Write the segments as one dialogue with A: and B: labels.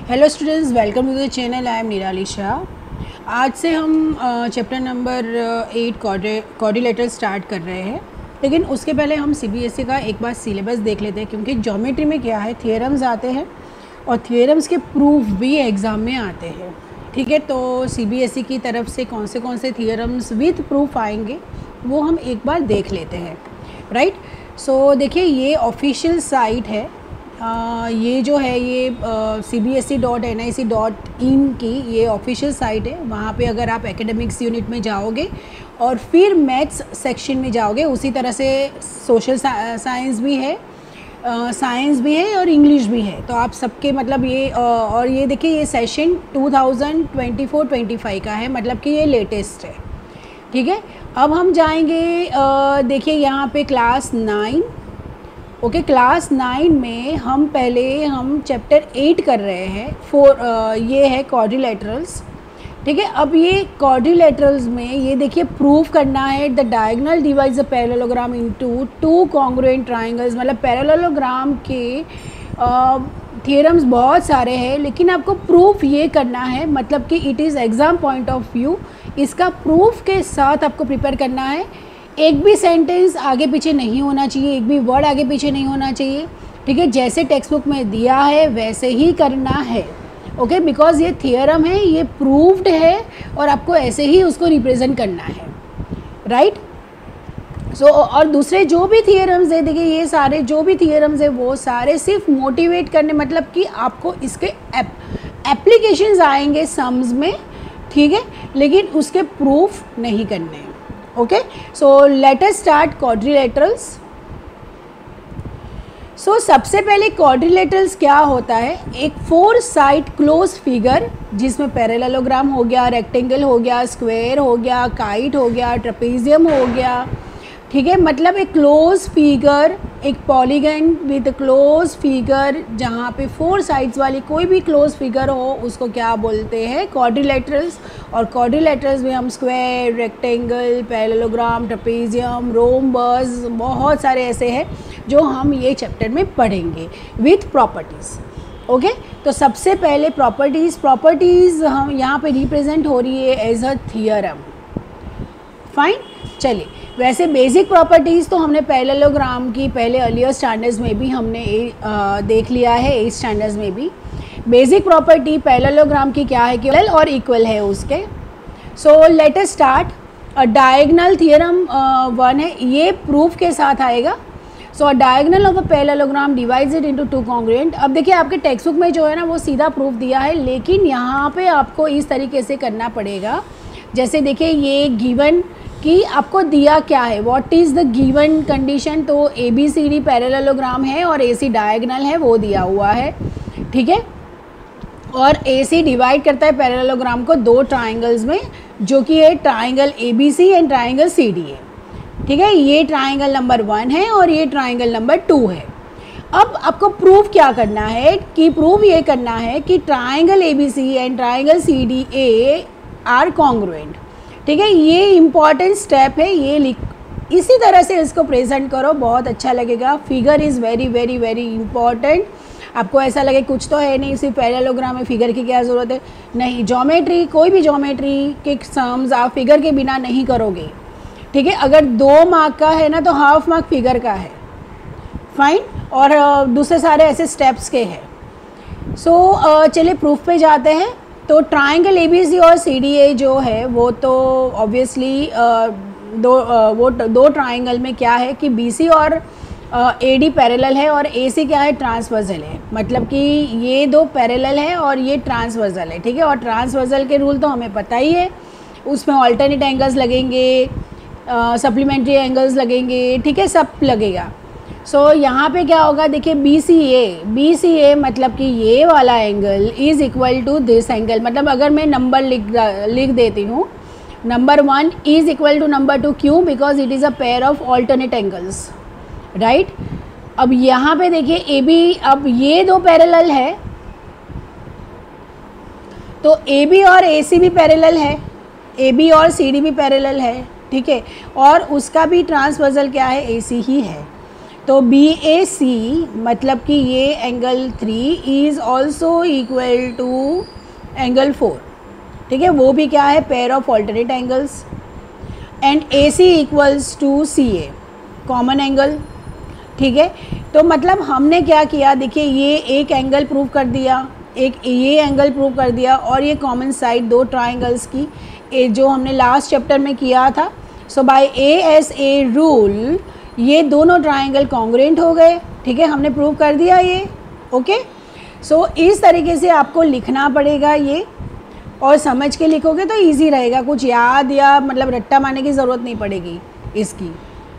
A: Hello students, welcome to the channel. I am Nirali Shah. आज से हम चैप्टर नंबर 8 क्वाड्रिलेटरल स्टार्ट कर रहे हैं, लेकिन उसके पहले हम सीबीएसई का एक बार सिलेबस देख लेते हैं, क्योंकि ज्योमेट्री में क्या है, थियरम्स आते हैं और थियरम्स के प्रूफ भी एग्ज़ाम में आते हैं। ठीक है, तो सीबीएसई की तरफ से कौन से थियरम्स विथ प्रूफ आएंगे वो हम एक बार देख लेते हैं। राइट, सो देखिए, ये ऑफिशियल साइट है। ये जो है ये cbse.nic.in की ये ऑफिशियल साइट है। वहाँ पे अगर आप एकेडमिक्स यूनिट में जाओगे और फिर मैथ्स सेक्शन में जाओगे, उसी तरह से सोशल साइंस भी है, साइंस भी है और इंग्लिश भी है। तो आप सबके मतलब ये और ये देखिए, ये सेशन 2024-25 का है, मतलब कि ये लेटेस्ट है। ठीक है, अब हम जाएंगे, देखिए यहाँ पे क्लास 9। ओके, क्लास 9 में हम चैप्टर 8 कर रहे हैं। ये है क्वाड्रिलेटरल्स। ठीक है, अब ये क्वाड्रिलेटरल्स में ये देखिए, प्रूफ करना है the diagonal divides the parallelogram into two congruent triangles. मतलब पैरेललोग्राम के थियरम्स बहुत सारे हैं, लेकिन आपको प्रूफ ये करना है, मतलब कि it is exam point of view. इसका प्रूफ के साथ आपको प्रिपेयर करना है। एक भी सेंटेंस आगे पीछे नहीं होना चाहिए, एक भी वर्ड आगे पीछे नहीं होना चाहिए। ठीक है, जैसे टेक्स्ट बुक में दिया है वैसे ही करना है। ओके, बिकॉज ये थियरम है, ये प्रूव्ड है और आपको ऐसे ही उसको रिप्रेजेंट करना है। राइट, सो और दूसरे जो भी थियरम्स है, देखिए ये सारे जो भी थियरम्स है वो सारे सिर्फ मोटिवेट करने, मतलब कि आपको इसके एप्लीकेशंस आएंगे सम्स में। ठीक है, लेकिन उसके प्रूफ नहीं करने हैं। Okay, so let us start quadrilaterals. So सबसे पहले क्वाड्रिलेटरल्स क्या होता है, एक 4 साइड क्लोज फिगर जिसमें पैरेललोग्राम हो गया, रेक्टेंगल हो गया, स्क्वायर हो गया, काइट हो गया, ट्रेपेजियम हो गया। ठीक है, मतलब एक क्लोज फिगर, एक पॉलीगन विद क्लोज फिगर, जहाँ पे 4 साइड्स वाली कोई भी क्लोज फिगर हो उसको क्या बोलते हैं, क्वाड्रिलेटरल्स। और क्वाड्रिलेटरल्स में हम square, rectangle, parallelogram, trapezium, rhombus, बहुत सारे ऐसे हैं जो हम ये चैप्टर में पढ़ेंगे विथ प्रॉपर्टीज़। ओके, तो सबसे पहले प्रॉपर्टीज़ हम यहाँ पे रिप्रेजेंट हो रही है एज अ थियरम। फाइन, चलिए, वैसे बेसिक प्रॉपर्टीज़ तो हमने पैरेललोग्राम की पहले अर्लियर स्टैंडर्ड्स में भी हमने देख लिया है, 8 स्टैंडर्ड्स में भी। बेसिक प्रॉपर्टी पैरेललोग्राम की क्या है कि और इक्वल है उसके। So let us start. Diagonal theorem 1 है, ये प्रूफ के साथ आएगा। So diagonal of a parallelogram divides it into two congruent. अब देखिए, आपके टेक्स्ट बुक में जो है ना वो सीधा प्रूफ दिया है, लेकिन यहाँ पे आपको इस तरीके से करना पड़ेगा। जैसे देखिए, ये गिवन कि आपको दिया क्या है, what is the given condition. तो ABCD पैरेललोग्राम है और AC डायगोनल है, वो दिया हुआ है। ठीक है, और AC डिवाइड करता है पैरेललोग्राम को 2 ट्राइंगल्स में, जो कि है triangle ABC and triangle CDA। ठीक है, ये ट्राइंगल नंबर 1 है और ये ट्राइंगल नंबर 2 है। अब आपको प्रूफ क्या करना है कि प्रूफ ये करना है कि triangle ABC and triangle CDA are congruent. ठीक है, ये इम्पॉर्टेंट स्टेप है, ये इसी तरह से इसको प्रेजेंट करो, बहुत अच्छा लगेगा। Figure is very very very important. आपको ऐसा लगे कुछ तो है नहीं, सिर्फ पैरेललोग्राम में फिगर की क्या ज़रूरत है, नहीं। ज्योमेट्री, कोई भी ज्योमेट्री के सम्स आप फिगर के बिना नहीं करोगे। ठीक है, अगर 2 मार्क का है ना तो हाफ मार्क फिगर का है। फाइन, और दूसरे सारे ऐसे स्टेप्स के हैं। सो चलिए प्रूफ पे जाते हैं। तो ट्राइंगल ABC और CDA जो है वो तो ऑब्वियसली दो ट्राइंगल में क्या है कि BC और AD पैरेलल है और AC क्या है, ट्रांसवर्सल है। मतलब कि ये 2 पैरेलल है और ये ट्रांसवर्सल है। ठीक है, और ट्रांसवर्सल के रूल तो हमें पता ही है, उसमें ऑल्टरनेट एंगल्स लगेंगे, सप्लीमेंट्री एंगल्स लगेंगे। ठीक है, सब लगेगा। सो यहाँ पे क्या होगा, देखिए BCA मतलब कि ये वाला angle is equal to this angle. मतलब अगर मैं नंबर लिख देती हूँ, number 1 is equal to number 2, क्यों, because it is a pair of alternate angles. Right, अब यहाँ पे देखिए AB, अब ये 2 पैरेलल है तो AB और AC भी पैरेलल है, AB और CD भी पैरेलल है। ठीक है, और उसका भी ट्रांसवर्सल क्या है, AC ही है। तो बी ए सी मतलब कि ये angle 3 is also equal to angle 4, ठीक है, वो भी क्या है, pair of alternate angles. And A C equals to C A, common angle, ठीक है। तो मतलब हमने क्या किया, देखिए ये एक एंगल प्रूव कर दिया, एक ये एंगल प्रूव कर दिया, और ये कॉमन साइड दो ट्राइंगल्स की जो हमने लास्ट चैप्टर में किया था। So by A S A rule ये दोनों ट्राइंगल कॉन्ग्रुएंट हो गए, ठीक है, हमने प्रूव कर दिया ये। ओके, सो इस तरीके से आपको लिखना पड़ेगा ये, और समझ के लिखोगे तो इजी रहेगा, कुछ याद या मतलब रट्टा मारने की ज़रूरत नहीं पड़ेगी इसकी।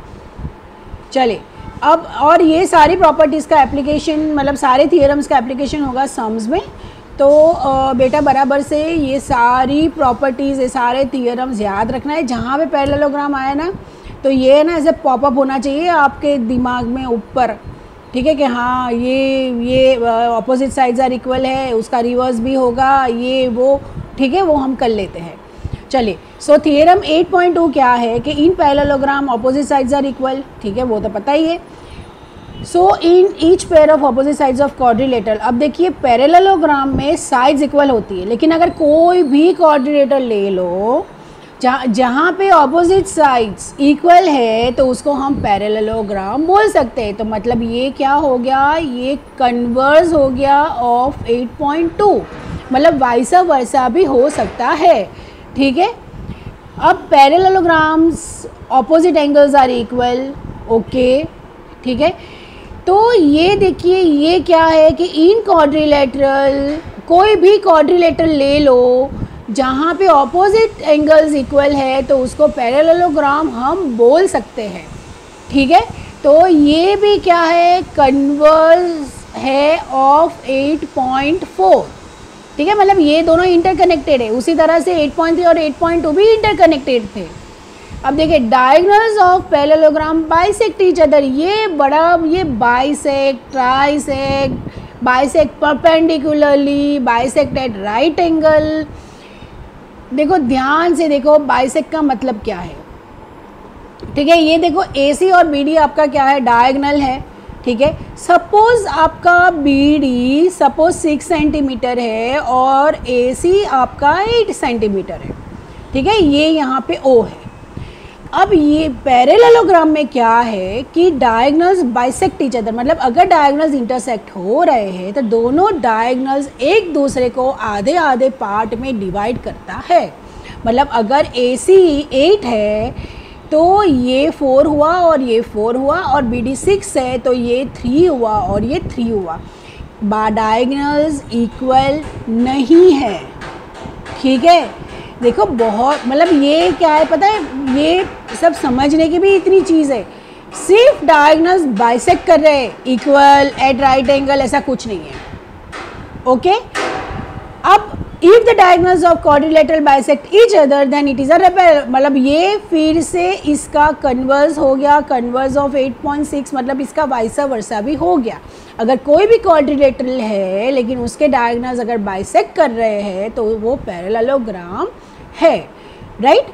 A: चले अब, और ये सारी प्रॉपर्टीज़ का एप्लीकेशन, मतलब सारे थियरम्स का एप्लीकेशन होगा सम्स में। तो बेटा बराबर से ये सारी प्रॉपर्टीज़, ये सारे थियरम्स याद रखना है। जहाँ पे पैरेललोग्राम आया ना, तो ये ना ऐसे पॉपअप होना चाहिए आपके दिमाग में ऊपर, ठीक है, कि हाँ ये ऑपोजिट साइड्स आर इक्वल है, उसका रिवर्स भी होगा, ये वो, ठीक है, वो हम कर लेते हैं। चलिए, सो थियरम 8.2 क्या है कि in parallelogram opposite sides are equal, ठीक है, वो तो पता ही है। So in each pair of opposite sides of quadrilateral, अब देखिए पैरेललोग्राम में साइड्स इक्वल होती है, लेकिन अगर कोई भी क्वाड्रिलेटर ले लो जहाँ पे ऑपोजिट साइड्स इक्वल है तो उसको हम पैरेललोग्राम बोल सकते हैं। तो मतलब ये क्या हो गया, ये कन्वर्स हो गया ऑफ 8.2, मतलब वाइस वर्सा भी हो सकता है, ठीक है। अब parallelograms opposite angles are equal, okay, ठीक है। तो ये देखिए ये क्या है कि इन क्वाड्रिलेटरल, कोई भी क्वाड्रिलेटरल ले लो जहाँ पे ऑपोजिट एंगल्स इक्वल है तो उसको पैरेललोग्राम हम बोल सकते हैं, ठीक है। तो ये भी क्या है, कन्वर्स है ऑफ 8.4, ठीक है, मतलब ये दोनों इंटरकनेक्टेड है। उसी तरह से 8.3 और 8.2 भी इंटरकनेक्टेड थे। अब देखिए diagonals of parallelogram bisect each other, ये बड़ा, ये bisect, trisect, bisect perpendicularly, bisect at right angle. देखो ध्यान से देखो, बाइसेक्ट का मतलब क्या है, ठीक है। ये देखो AC और BD आपका क्या है, डायगोनल है, ठीक है। सपोज आपका BD सपोज 6 सेंटीमीटर है और AC आपका 8 सेंटीमीटर है, ठीक है, ये यहाँ पे O है। अब ये पैरेललोग्राम में क्या है कि डायगोनल्स बाइसेक्ट ईच अदर, मतलब अगर डायगोनल्स इंटरसेक्ट हो रहे हैं तो दोनों डायगोनल्स एक दूसरे को आधे आधे पार्ट में डिवाइड करता है। मतलब अगर AC 8 है तो ये 4 हुआ और ये 4 हुआ, और BD 6 है तो ये 3 हुआ और ये 3 हुआ। डायगोनल्स इक्वल नहीं है, ठीक है। देखो बहुत, मतलब ये क्या है पता है, ये सब समझने की भी इतनी चीज़ है, सिर्फ डायगोनल्स बाइसेक्ट कर रहे हैं इक्वल एट राइट एंगल, ऐसा कुछ नहीं है, ओके। अब if the diagonals of quadrilateral bisect each other then it is a repel, मतलब ये फिर से इसका कन्वर्स हो गया, कन्वर्स ऑफ 8.6, मतलब इसका वाइस वर्सा भी हो गया। अगर कोई भी क्वाड्रिलेटरल है लेकिन उसके डायगोनल्स अगर बाइसेक्ट कर रहे हैं तो वो पैरेललोग्राम है, राइट।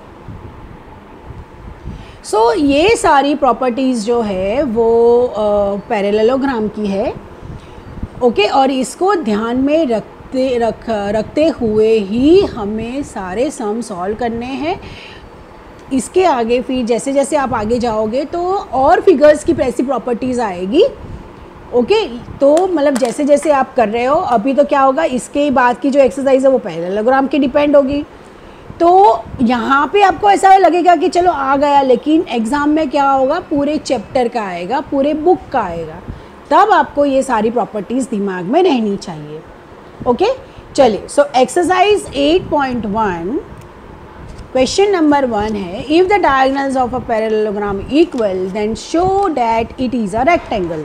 A: सो ये सारी प्रॉपर्टीज़ जो है वो पैरेललोग्राम की है, ओके। और इसको ध्यान में रखते हुए ही हमें सारे सम सॉल्व करने हैं। इसके आगे फिर जैसे जैसे आप आगे जाओगे तो और फिगर्स की ऐसी प्रॉपर्टीज़ आएगी, ओके। तो मतलब जैसे जैसे आप कर रहे हो, अभी तो क्या होगा, इसके बाद की जो एक्सरसाइज है वो पैरेललोग्राम की डिपेंड होगी। तो यहाँ पे आपको ऐसा लगेगा कि चलो आ गया, लेकिन एग्ज़ाम में क्या होगा, पूरे चैप्टर का आएगा, पूरे बुक का आएगा, तब आपको ये सारी प्रॉपर्टीज़ दिमाग में रहनी चाहिए, ओके। चलिए, सो एक्सरसाइज 8.1 क्वेश्चन नंबर 1 है, if the diagonals of a parallelogram equal then show that it is a rectangle.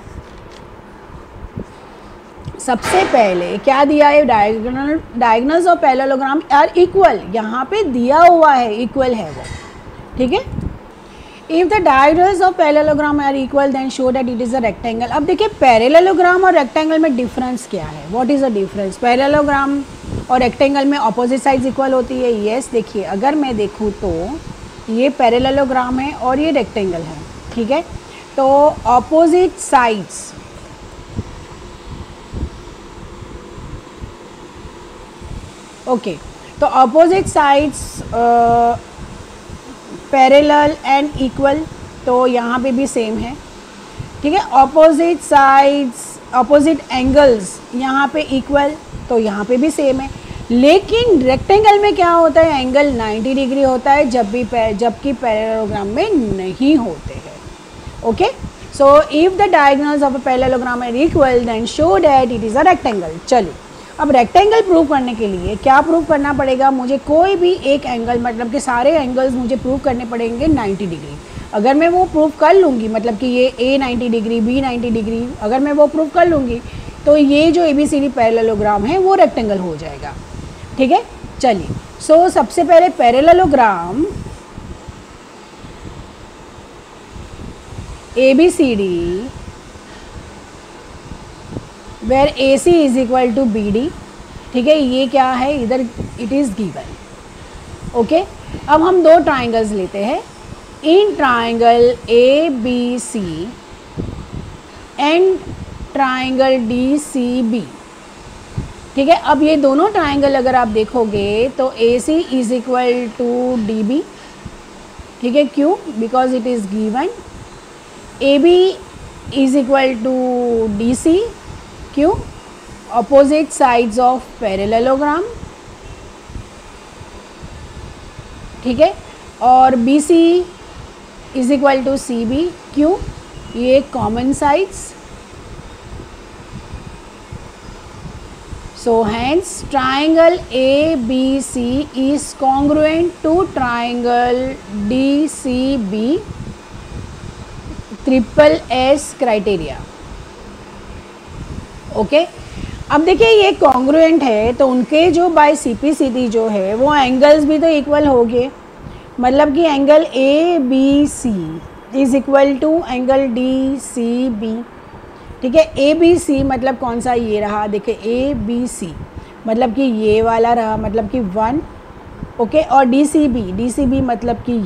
A: सबसे पहले क्या दिया है, diagonals of parallelogram are equal, यहाँ पे दिया हुआ है इक्वल है वो, ठीक है। If the diagonals of parallelogram are equal then show that it is a rectangle. अब देखिए पैरेललोग्राम और रेक्टेंगल में डिफरेंस क्या है, what is the difference. Parallelogram और रेक्टेंगल में ऑपोजिट साइड्स इक्वल होती है, यस। देखिए अगर मैं देखूँ तो ये पैरेललोग्राम है और ये रेक्टेंगल है, ठीक है। तो ऑपोजिट साइड्स ओके, तो opposite sides parallel and equal, तो यहाँ पे भी सेम है, ठीक है। ऑपोजिट साइड्स, ऑपोजिट एंगल्स यहाँ पे इक्वल, तो यहाँ पे भी सेम है। लेकिन रेक्टेंगल में क्या होता है, एंगल 90 डिग्री होता है जबकि पैरेललोग्राम में नहीं होते हैं। Okay, so if the diagonals of a parallelogram are equal then show that it is a rectangle. चलिए, अब रेक्टेंगल प्रूव करने के लिए क्या प्रूव करना पड़ेगा, मुझे कोई भी एक एंगल, मतलब कि सारे एंगल्स मुझे प्रूव करने पड़ेंगे 90 डिग्री। अगर मैं वो प्रूव कर लूँगी, मतलब कि ये ए 90 डिग्री, बी 90 डिग्री, अगर मैं वो प्रूव कर लूँगी तो ये जो ABCD पैरेललोग्राम है वो रेक्टेंगल हो जाएगा, ठीक है। चलिए, सो सबसे पहले parallelogram ABCD where AC is equal to BD, ठीक है, ये क्या है, इधर इट इज़ गिवन। ओके, अब हम दो ट्राइंगल्स लेते हैं। In triangle ABC and triangle DCB, ठीक है। अब ये दोनों ट्राइंगल अगर आप देखोगे तो AC is equal to DB, ठीक है, क्यों, because it is given. AB is equal to DC, क्यों, ऑपोजिट साइड्स ऑफ पैरेललोग्राम, ठीक है। और BC is equal to CB, क्यों, ये common sides. So hence triangle ABC is congruent to triangle DCB triple S criteria। Okay, अब देखिए ये congruent है तो उनके जो बाय CPCD जो है वो एंगल्स भी तो इक्वल हो गए, मतलब कि angle ABC is equal to angle DCB, ठीक है। ABC मतलब कौन सा, ये रहा, देखिए ABC मतलब कि ये वाला रहा, मतलब कि 1, ओके। और DCB मतलब कि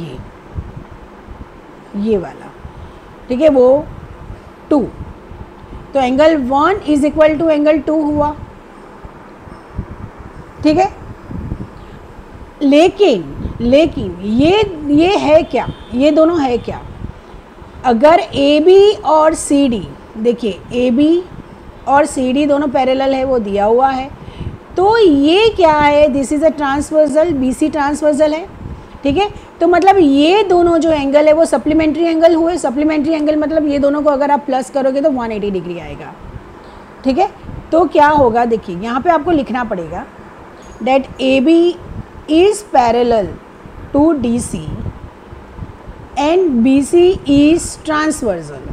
A: ये वाला, ठीक है, वो 2, तो angle 1 is equal to angle 2 हुआ, ठीक है। लेकिन ये है क्या, ये दोनों है क्या, अगर AB और CD, देखिए AB और CD दोनों पैरेलल है, वो दिया हुआ है, तो ये क्या है, this is a transversal, BC transversal है, ठीक है। तो मतलब ये दोनों जो एंगल है वो सप्लीमेंट्री एंगल हुए। सप्लीमेंट्री एंगल मतलब ये दोनों को अगर आप प्लस करोगे तो 180 डिग्री आएगा, ठीक है। तो क्या होगा, देखिए यहाँ पे आपको लिखना पड़ेगा that AB is parallel to DC and BC is transversal.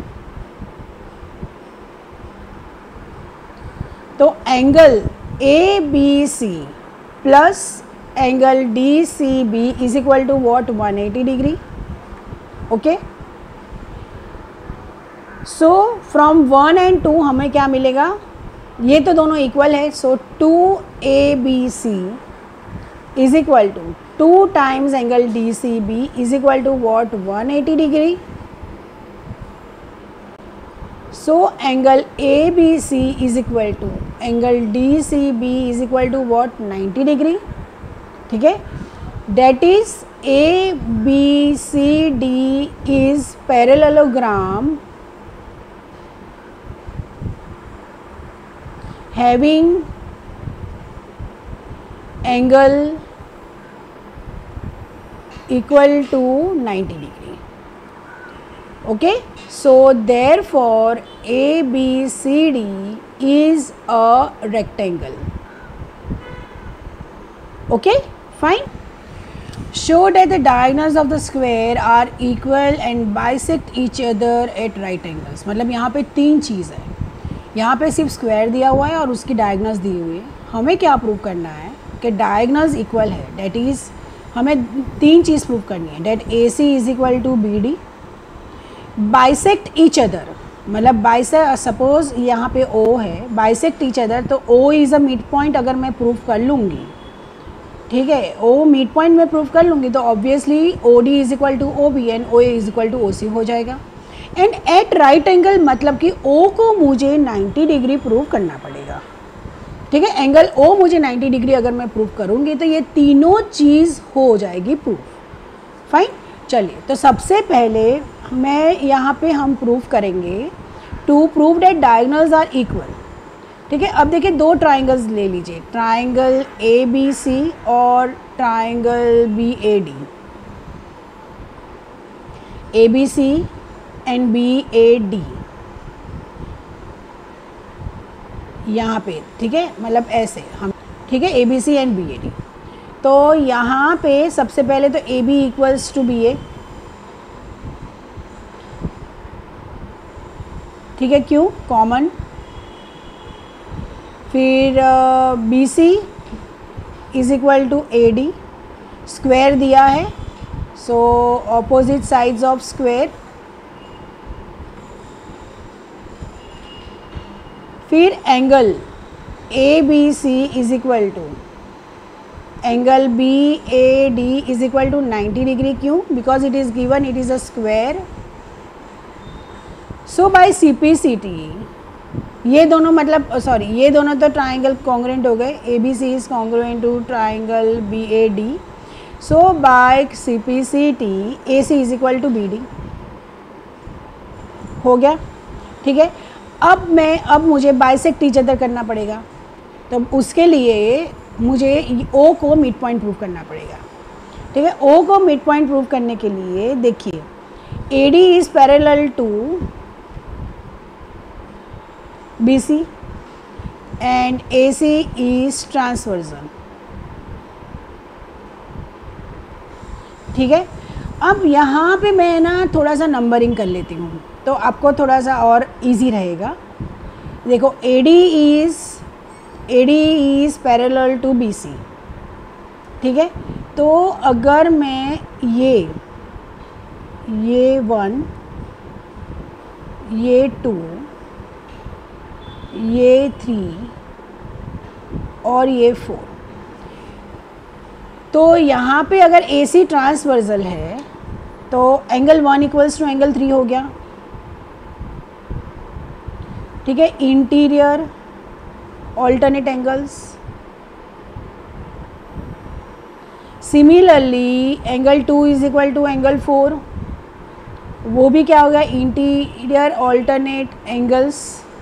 A: तो angle ABC plus angle DCB is equal to what, 180 degree, okay. So from 1 and 2 हमें क्या मिलेगा, ये तो दोनों इक्वल है, so 2ABC is equal to 2 times angle DCB is equal to what, 180 degree. So angle ABC is equal to angle DCB is equal to what, 90 degree, ठीक है। That is ABCD is parallelogram having angle equal to 90 degree, okay. So therefore ABCD is a rectangle, okay, fine. Show that the diagonals of the square are equal and bisect each other at right angles। मतलब यहाँ पे 3 चीज़ है, यहाँ पे सिर्फ square दिया हुआ है और उसकी डायगोनल्स दी हुई है। हमें क्या प्रूव करना है कि डायगोनल्स इक्वल है, डेट इज़ हमें 3 चीज़ प्रूव करनी है, that AC is equal to BD, bisect each other, मतलब सपोज यहाँ पे O है, बाइसेक्ट ईच अदर, तो O is a mid point अगर मैं प्रूव कर लूँगी, ठीक है, O मिड पॉइंट में प्रूव कर लूँगी तो obviously OD is equal to OB and OA is equal to OC हो जाएगा। एंड एट राइट एंगल मतलब कि ओ को मुझे 90 डिग्री प्रूव करना पड़ेगा, ठीक है। एंगल ओ मुझे 90 डिग्री अगर मैं प्रूव करूँगी तो ये तीनों चीज़ हो जाएगी प्रूफ, फाइन। चलिए, तो सबसे पहले मैं यहाँ पे हम प्रूव करेंगे to prove that diagonals are equal, ठीक है। अब देखिए दो ट्राइंगल्स ले लीजिए, ट्राइंगल ए बी सी और triangle B A D, A B C and B A D यहाँ पे, ठीक है, मतलब ऐसे हम, ठीक है, A B C and B A D. तो यहाँ पे सबसे पहले तो A B equals to B A, ठीक है, क्यों, कॉमन। फिर B C is equal to A D, square दिया है, so opposite sides of square. फिर angle A B C is equal to angle B A D is equal to 90 degree, क्यों, because it is given, it is a square. So by C P C T ये दोनों मतलब sorry ये दोनों तो triangle congruent हो गए, A B C is congruent to triangle B A D. So by C P C T A C is equal to B D हो गया, ठीक है। अब मुझे बाइसेक्ट ईच अदर करना पड़ेगा, तो उसके लिए मुझे ओ को मिड पॉइंट प्रूव करना पड़ेगा, ठीक है। ओ को मिड पॉइंट प्रूव करने के लिए देखिए A D is parallel to B C and A C is transversal, ठीक है। अब यहाँ पे मैं ना थोड़ा सा नंबरिंग कर लेती हूँ तो आपको थोड़ा सा और इजी रहेगा। देखो A D is parallel to B C, ठीक है। तो अगर मैं ये 1, ये 2, ये 3 और ये 4, तो यहाँ पे अगर ए सी ट्रांसवर्सल है तो एंगल 1 इक्वल्स टू एंगल 3 हो गया, ठीक है। Interior alternate angles, similarly angle 2 is equal to angle 4, वो भी क्या हो गया, इंटीरियर ऑल्टरनेट एंगल्स,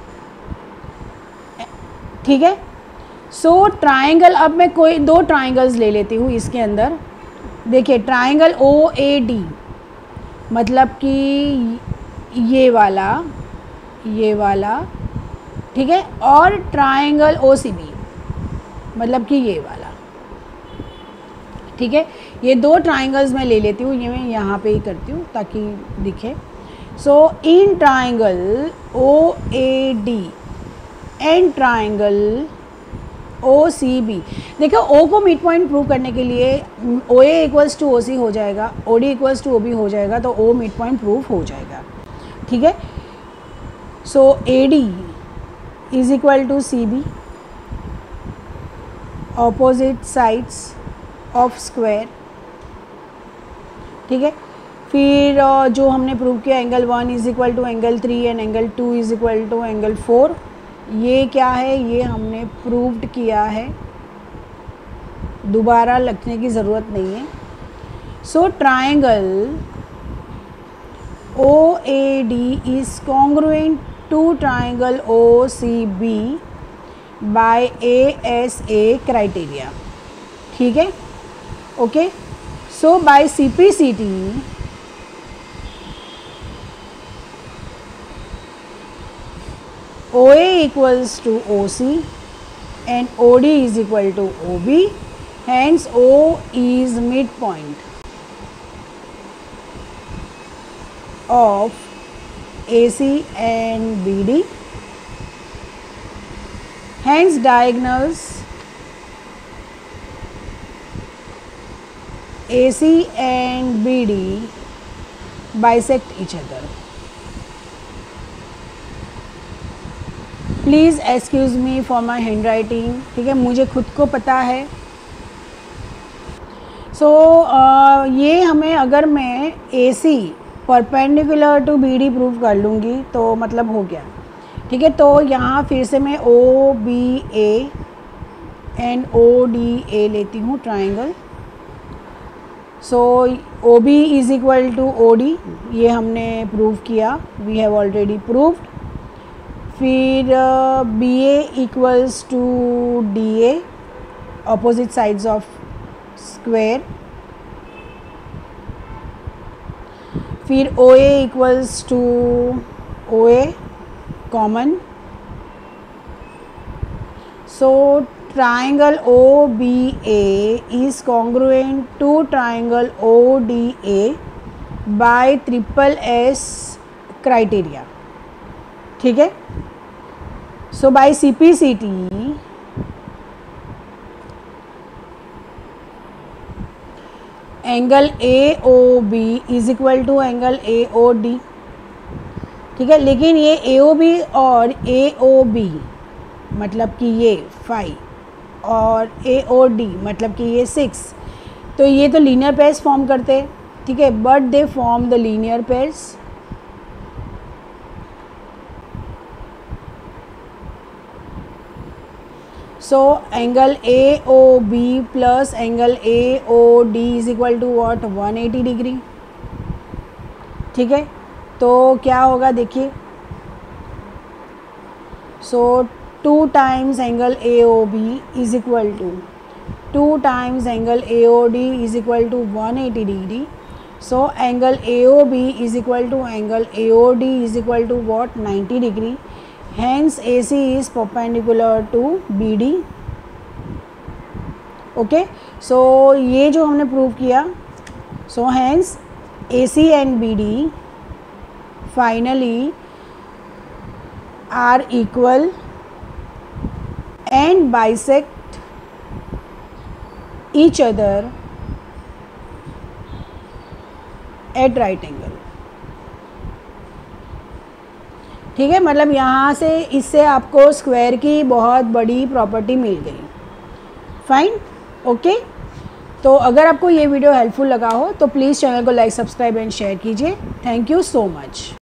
A: ठीक है। सो ट्राइंगल, अब मैं कोई दो ट्राइंगल्स ले लेती हूँ इसके अंदर। देखिए ट्राइंगल ओ ए डी मतलब कि ये वाला, ठीक है, और ट्राइंगल ओ सी बी मतलब कि ये वाला, ठीक है। ये दो ट्राइंगल्स मैं ले लेती हूँ, ये मैं यहाँ पे ही करती हूँ ताकि दिखे। So in triangle O A D and triangle O C B, देखो ओ को मिड पॉइंट प्रूव करने के लिए ओ A equals to O C हो जाएगा, O D equals to O B हो जाएगा, तो ओ मिड पॉइंट प्रूव हो जाएगा, ठीक है। So A D is equal to C B, opposite sides of square, ठीक है। फिर जो हमने प्रूव किया angle 1 is equal to angle 3 and angle 2 is equal to angle 4, ये क्या है, ये हमने प्रूव्ड किया है, दोबारा लिखने की ज़रूरत नहीं है। So triangle O A D is congruent to triangle O C B by A S A criteria, ठीक है, okay. So by C P C T OA equals to OC and OD is equal to OB, hence O is midpoint of AC and BD, hence diagonals AC and BD bisect each other. Please excuse me for my handwriting, ठीक है, मुझे खुद को पता है। सो ये हमें, अगर मैं AC perpendicular to B D prove कर लूँगी तो मतलब हो गया। ठीक है, तो यहाँ फिर से मैं O B A and O D A लेती हूँ triangle. So O B is equal to O D, ये हमने प्रूव किया, वी हैव ऑलरेडी प्रूव्ड। फिर B A equals to D A, opposite sides of square. फिर O A equals to O A common. सो triangle OBA is congruent to triangle ODA by SSS criteria. ठीक है, so by CPCT angle AOB is equal to angle AOD। ठीक है, लेकिन ये AOB और AOB मतलब कि ये 5 और AOD मतलब कि ये 6, तो ये तो लीनियर पेयर्स फॉर्म करते हैं। ठीक है, but they form the linear pairs. So angle AOB plus angle AOD is equal to what, 180 degree. ठीक है, तो क्या होगा देखिए, सो 2 times angle AOB is equal to 2 times angle AOD is equal to 180 degree. So angle AOB is equal to angle AOD is equal to what, 90 degree. Hence AC is perpendicular to BD. Okay, so ये जो हमने prove किया, so hence AC and BD finally are equal and bisect each other at right angle। ठीक है, मतलब यहाँ से इससे आपको स्क्वायर की बहुत बड़ी प्रॉपर्टी मिल गई। Fine, okay. तो अगर आपको ये वीडियो हेल्पफुल लगा हो तो प्लीज़ चैनल को लाइक, सब्सक्राइब एंड शेयर कीजिए। Thank you so much.